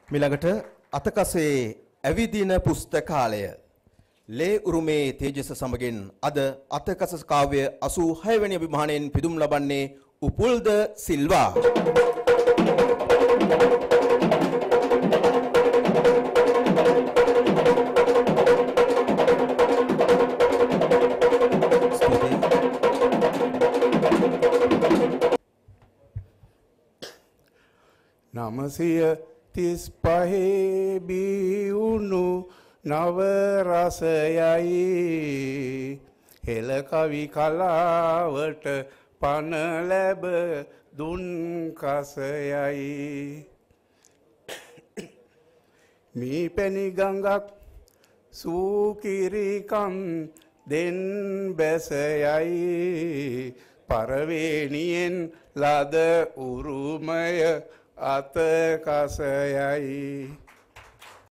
මිළඟට අතකසේ ඇවිදින පුස්තකාලය ලේ උරුමේ තේජස සමගින් අද අතකස කාව්‍ය 86 වෙනි අභිමානයෙන් පිදුම් ලබන්නේ උපුල්ද සිල්වා. නමසිය 35 බිවුණු නව රසයයි හෙළ කවි කලාවට පන ලැබ දුන් කසයයි මී පැණි ගඟක් සූකිරිකම් දෙන් බැසයයි පරවේණියෙන් ලද උරුමය අත කසයයි